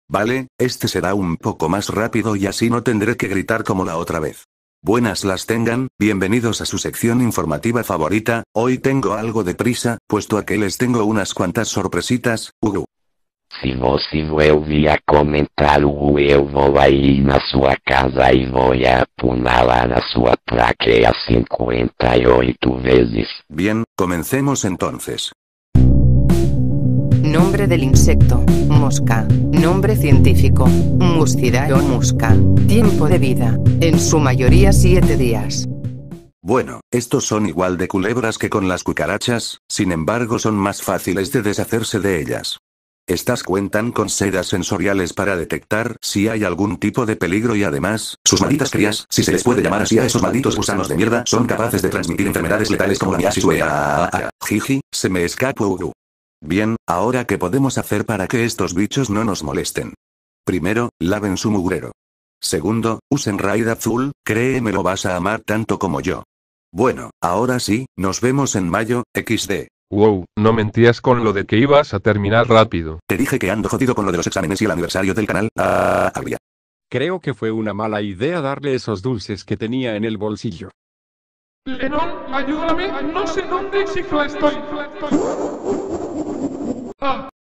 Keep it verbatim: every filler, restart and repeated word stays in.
Vale, este será un poco más rápido y así no tendré que gritar como la otra vez. Buenas las tengan, bienvenidos a su sección informativa favorita. Hoy tengo algo de prisa, puesto a que les tengo unas cuantas sorpresitas. Ugu. Se você vai ouvir a comentar o eu vou aí na sua casa e vou apunalar a sua traqueia cincuenta y ocho vezes. Bien, comencemos entonces. Nombre del insecto, mosca. Nombre científico, Muscida o musca. Tiempo de vida, en su mayoría siete días. Bueno, estos son igual de culebras que con las cucarachas, sin embargo son más fáciles de deshacerse de ellas. Estas cuentan con sedas sensoriales para detectar si hay algún tipo de peligro y además, sus malditas crías, si se les puede llamar así a esos malditos gusanos de mierda, son capaces de transmitir enfermedades letales como la miasis o el... Jiji, se me escapó Ugu. Bien, ahora ¿qué podemos hacer para que estos bichos no nos molesten? Primero, laven su mugrero. Segundo, usen Raid Azul, créeme lo vas a amar tanto como yo. Bueno, ahora sí, nos vemos en mayo, equis de. Wow, no mentías con lo de que ibas a terminar rápido. Te dije que ando jodido con lo de los exámenes y el aniversario del canal. Ah, agria. Creo que fue una mala idea darle esos dulces que tenía en el bolsillo. Lennon, ayúdame, no sé dónde cicla estoy. Ah.